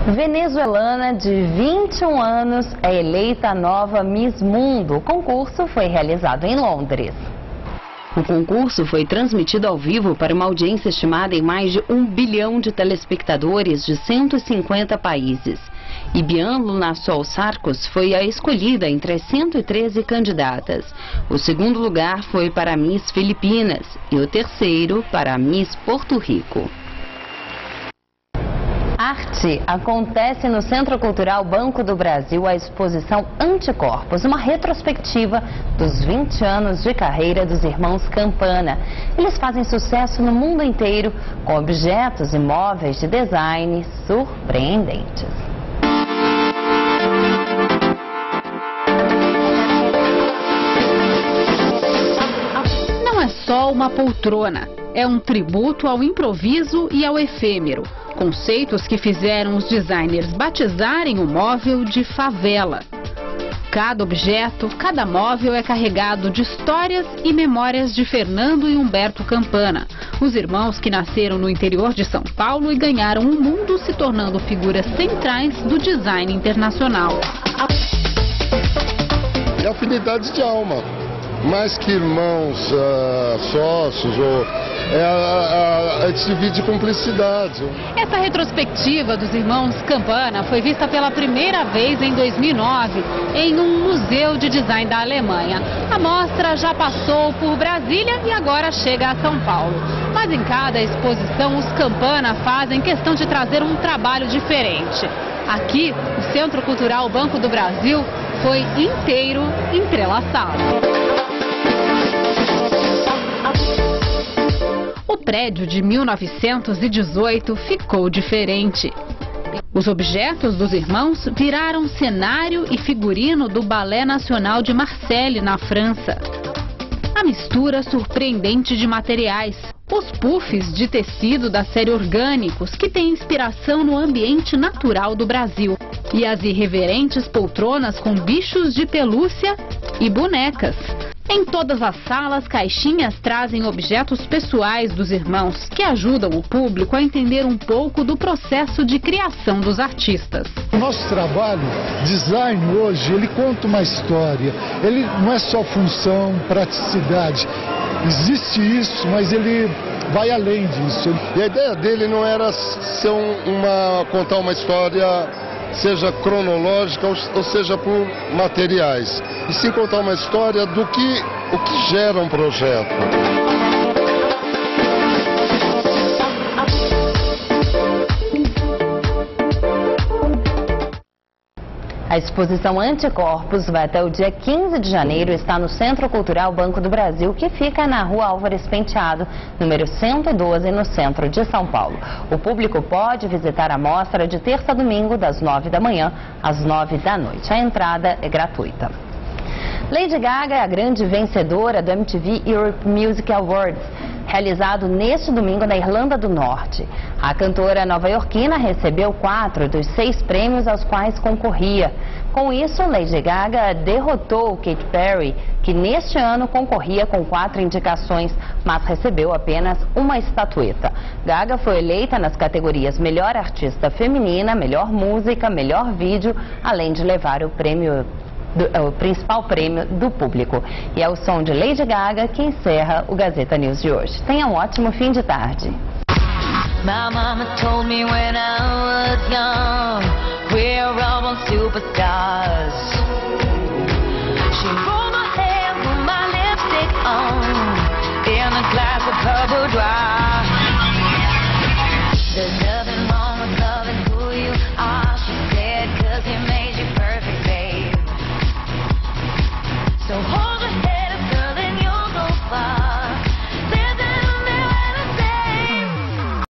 Venezuelana de 21 anos é eleita a nova Miss Mundo. O concurso foi realizado em Londres. O concurso foi transmitido ao vivo para uma audiência estimada em mais de 1 bilhão de telespectadores de 150 países. E Bian Lunarsol Sarcos foi a escolhida entre as 113 candidatas. O segundo lugar foi para a Miss Filipinas e o terceiro para a Miss Porto Rico. Arte. Acontece no Centro Cultural Banco do Brasil a exposição Anticorpos, uma retrospectiva dos 20 anos de carreira dos irmãos Campana. Eles fazem sucesso no mundo inteiro com objetos e móveis de design surpreendentes. Não é só uma poltrona, é um tributo ao improviso e ao efêmero. Conceitos que fizeram os designers batizarem o móvel de favela. Cada objeto, cada móvel é carregado de histórias e memórias de Fernando e Humberto Campana, os irmãos que nasceram no interior de São Paulo e ganharam o mundo se tornando figuras centrais do design internacional. É afinidade de alma, mais que irmãos, sócios a gente divide cumplicidade. Essa retrospectiva dos irmãos Campana foi vista pela primeira vez em 2009 em um museu de design da Alemanha. A mostra já passou por Brasília e agora chega a São Paulo. Mas em cada exposição os Campana fazem questão de trazer um trabalho diferente. Aqui, o Centro Cultural Banco do Brasil foi inteiro entrelaçado. O prédio de 1918 ficou diferente. Os objetos dos irmãos viraram cenário e figurino do Ballet Nacional de Marseille, na França. A mistura surpreendente de materiais. Os puffs de tecido da série Orgânicos, que tem inspiração no ambiente natural do Brasil. E as irreverentes poltronas com bichos de pelúcia e bonecas. Em todas as salas, caixinhas trazem objetos pessoais dos irmãos, que ajudam o público a entender um pouco do processo de criação dos artistas. O nosso trabalho, design hoje, ele conta uma história. Ele não é só função, praticidade. Existe isso, mas ele vai além disso. E a ideia dele não era ser contar uma história, seja cronológica ou seja por materiais, e sim contar uma história do o que gera um projeto. A exposição Anticorpos vai até o dia 15 de janeiro e está no Centro Cultural Banco do Brasil, que fica na Rua Álvares Penteado, número 112, no centro de São Paulo. O público pode visitar a mostra de terça a domingo, das 9 da manhã às 9 da noite. A entrada é gratuita. Lady Gaga é a grande vencedora do MTV Europe Music Awards, realizado neste domingo na Irlanda do Norte. A cantora nova-iorquina recebeu 4 dos 6 prêmios aos quais concorria. Com isso, Lady Gaga derrotou Katy Perry, que neste ano concorria com 4 indicações, mas recebeu apenas uma estatueta. Gaga foi eleita nas categorias Melhor Artista Feminina, Melhor Música, Melhor Vídeo, além de levar o principal prêmio do público. E é o som de Lady Gaga que encerra o Gazeta News de hoje. Tenha um ótimo fim de tarde. My mama told me when I was young, we're all born superstars. She rolled my hair with my lipstick on, in a glass of purple dry.